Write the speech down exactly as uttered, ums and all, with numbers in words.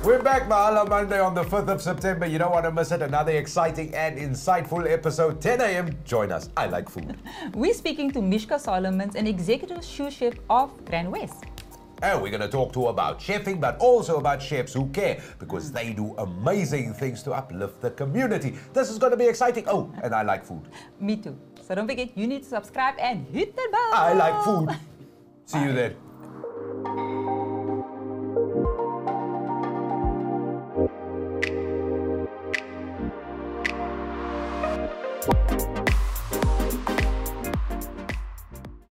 We're back, Mahala, Monday on the fifth of September. You don't want to miss it. Another exciting and insightful episode, ten a m Join us. I like food. We're speaking to Mishka Solomons, an executive sous chef of GrandWest. And we're going to talk to about chefing, but also about chefs who care, because they do amazing things to uplift the community. This is going to be exciting. Oh, and I like food. Me too. So don't forget, you need to subscribe and hit the bell. I like food. See you then.